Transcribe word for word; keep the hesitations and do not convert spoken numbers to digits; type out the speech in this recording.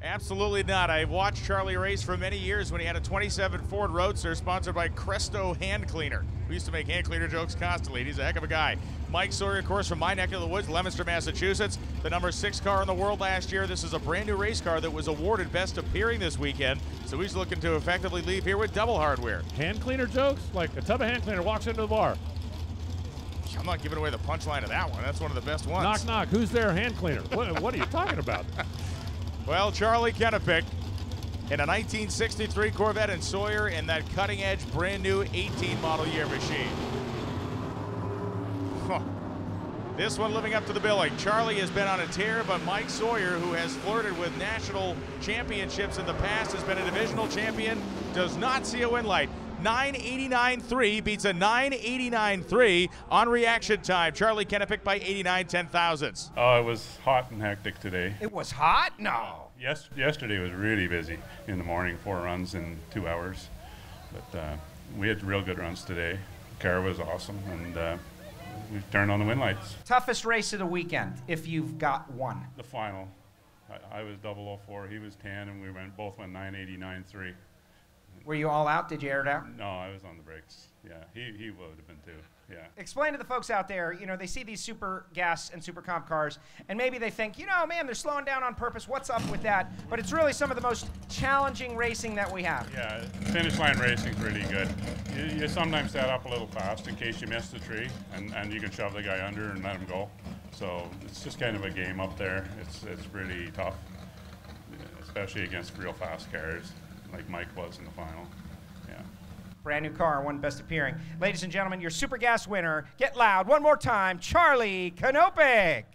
Absolutely not. I've watched Charlie race for many years when he had a twenty-seven Ford Roadster sponsored by Cresto Hand Cleaner. We used to make hand cleaner jokes constantly. He's a heck of a guy. Mike Sawyer, of course, from my neck of the woods, Leominster, Massachusetts. The number six car in the world last year. This is a brand new race car that was awarded Best Appearing this weekend. So he's looking to effectively leave here with double hardware. Hand cleaner jokes? Like a tub of hand cleaner walks into the bar. I'm not giving away the punchline of that one. That's one of the best ones. Knock, knock. Who's there? Hand cleaner. What, what are you talking about? Well, Charlie Kenopic in a nineteen sixty-three Corvette, and Sawyer in that cutting-edge, brand-new eighteen model year machine. Huh. This one living up to the billing. Charlie has been on a tear, but Mike Sawyer, who has flirted with national championships in the past, has been a divisional champion, does not see a win light. nine eighty-nine three beats a nine eighty-nine three on reaction time. Charlie Kenopic by eighty-nine ten thousandths. Oh, it was hot and hectic today. It was hot? No. Yes, yesterday was really busy in the morning, four runs in two hours. But uh, we had real good runs today. Car was awesome, and uh, we turned on the win lights. Toughest race of the weekend, if you've got one. The final. I, I was double oh four, he was ten, and we went both went nine eighty-nine three. Were you all out? Did you air it out? No, I was on the brakes. Yeah, he, he would have been too. Yeah. Explain to the folks out there, you know, they see these super gas and super comp cars, and maybe they think, you know, man, they're slowing down on purpose. What's up with that? But it's really some of the most challenging racing that we have. Yeah, finish line racing's really good. You, you sometimes set up a little fast in case you miss the tree, and, and you can shove the guy under and let him go. So it's just kind of a game up there. It's, it's really tough, especially against real fast cars, like Mike was in the final. Yeah. Brand new car, one Best Appearing. Ladies and gentlemen, your Super Gas winner. Get loud one more time, Charlie Kenopic.